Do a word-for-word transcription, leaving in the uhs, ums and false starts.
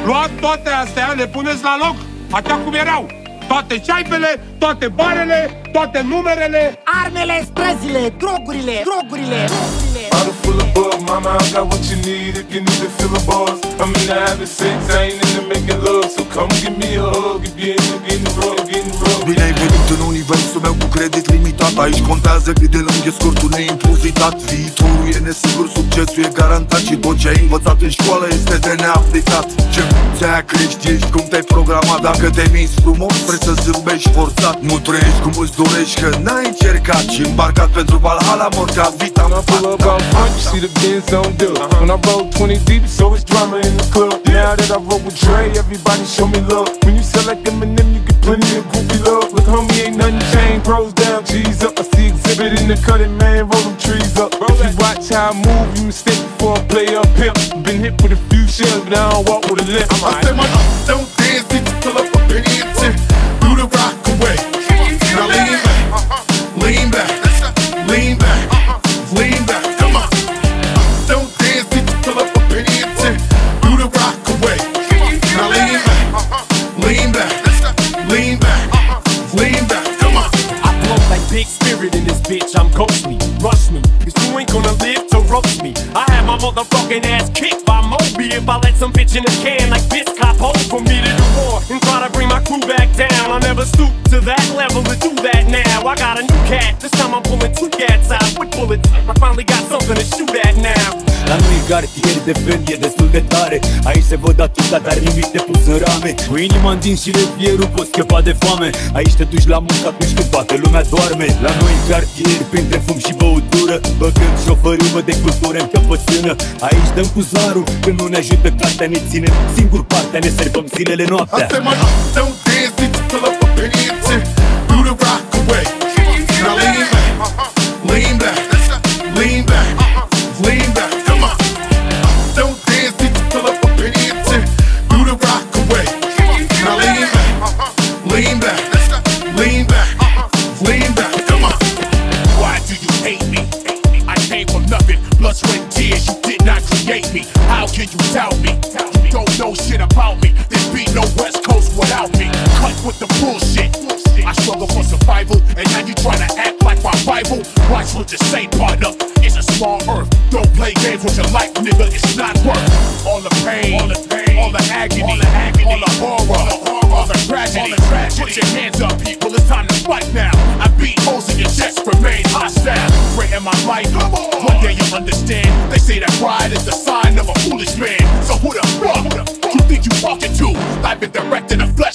Luați toate astea, le puneți la loc, așa cum erau. Toate ceaipele, toate barele, toate numerele, armele, străzile, drogurile, drogurile, drogurile. Bottle full of bug, mama, I got what you need if you need to fill the bars. I'm in the having sex, I ain't into making love, so come give me a hug if you're in the getting rough, getting rough. Bine ai venit în universul meu cu credit limitat. Aici contează cât de lung e scurtul neimpozitat. Viitorul e nesigur, succesul e garantat și tot ce ai învățat în școală este de neaplicat. Ce ți-aia crești, ești cum te-ai programat. Dacă te minți frumos, vrei să zâmbești forțat. Nu trăiești cum îți dorești, că n-ai încercat și îmbarcat pentru Valhalla, mor ca vita. When I pull up out front, you see the Benz on dub. When I roll twenty deep, it's always drama in the club. Now that I roll with Dre, everybody show me love. When you sell like Eminem, you get plenty of goofy love. Look, homie, ain't nothing changed, pros down, G's up. I see Xzibit in the cutting, man, roll them trees up. If you watch how I move, you mistake before I play up pimp. Been hit with a few shells, but I don't walk with a limp. I said my don't dance, need to fill up a penny and ten. Do the rock away. Now lean back, lean back, lean back, lean back. Come on. Don't dance, need to fill up a penny and ten. Do the rock away. Now lean back, lean back, lean back, lean back. Come on. I flow like big spirit in this bitch. I'm ghost me, rush me, cause you ain't gonna live to roast me. I have my motherfucking ass kicked by Moby if I let some bitch in a can like this cop hold for me to do war and try to bring my crew back down. I never stoop to that level to do that now. I got a new cat, this time I'm pulling two cats out with bullets. I finally got something to shoot at now. La noi cartier de fen e destul de tare. Aici se văd atâta, dar nimic de pus în rame. Cu inima în din și revierul poți scăpa de foame. Aici te duci la muncă atunci când toată lumea doarme. La noi în cartier, printre fum și băutură, băgând șofărâmă de cultură în căpățână. Aici dăm cu zarul, când nu ne ajută cartea, ne ținem singur partea, ne servăm zilele noaptea. Don't dance, need to fill up a penny and ten. Do the rock away. Now lean back, lean back, lean back, lean back. Come on. Don't dance, need to fill up a penny and ten. Do the rock away. Now lean back, lean back, lean back, lean back. Come on. Why do you hate me? I came from nothing, blood, sweat, and tears. You did not create me. How can you doubt me? You don't know shit about me. There'd be no West Coast without me. Cut with the bullshit. I struggle for survival, and now you try to act like my rival. Watch what you say, partner. It's a small earth. Don't play games with your life, nigga. It's not worth all the pain, all the pain, all the agony, all the agony, all the horror, all the, horror, all the tragedy. All the tragedy. Put your hands up, people. It's time to fight now. I beat holes in your chest, remain hostile. Great in my life. One day you'll understand. They say that pride is the sign of a foolish man. So who the fuck, who the fuck you think you talking to? Life is direct in the flesh.